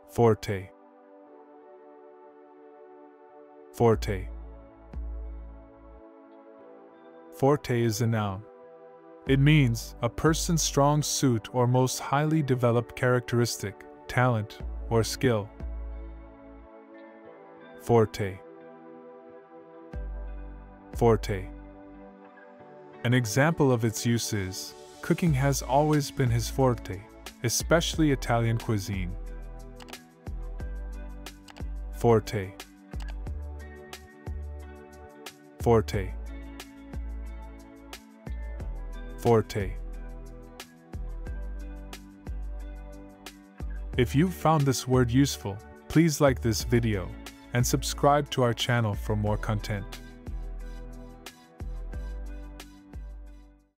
Forte. Forte. Forte is a noun. It means a person's strong suit or most highly developed characteristic, talent, or skill. Forte. Forte. An example of its use is, cooking has always been his forte, especially Italian cuisine. Forte. Forte. Forte. If you found this word useful, please like this video and subscribe to our channel for more content.